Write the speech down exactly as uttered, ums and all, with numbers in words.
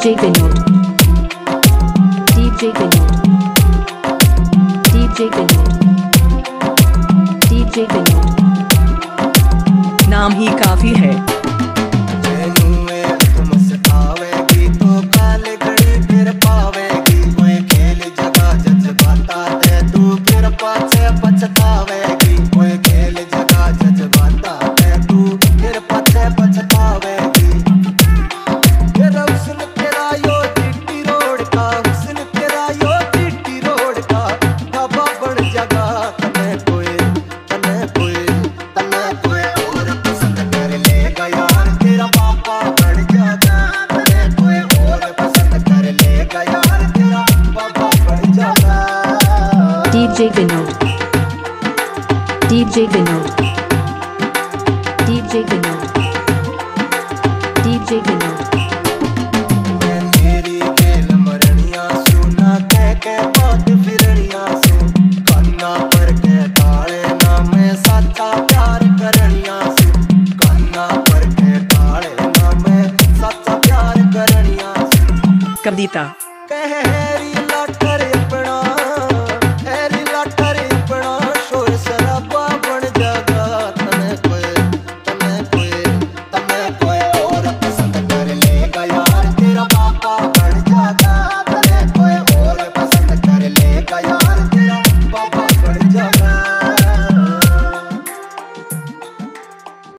DJ Vinod, DJ Vinod, DJ Vinod, DJ Vinod, नाम ही काफी है। DJ Vinod, DJ Vinod, DJ Vinod, DJ Vinod, मेरी खेल मरनिया सुना कह के बात फिरनिया सु कन्ना पर के ताले ना मैं सच्चा प्यार करनिया सु कन्ना पर के ताले ना मैं सच्चा प्यार करनिया सु कविता कह